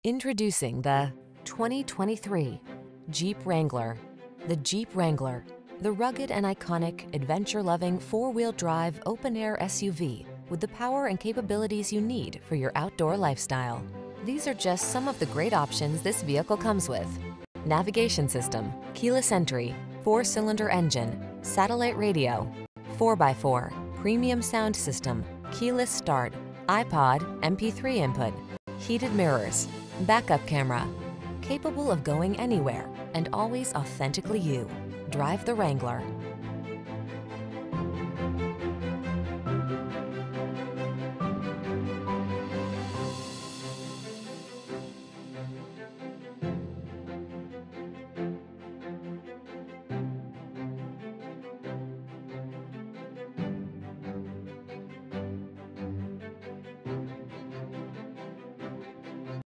Introducing the 2023 Jeep Wrangler. The Jeep Wrangler, the rugged and iconic, adventure-loving four-wheel drive open-air SUV with the power and capabilities you need for your outdoor lifestyle. These are just some of the great options this vehicle comes with: navigation system, keyless entry, 4-cylinder engine, satellite radio, 4x4, premium sound system, keyless start, iPod, MP3 input, heated mirrors, backup camera, capable of going anywhere and always authentically you. Drive the Wrangler.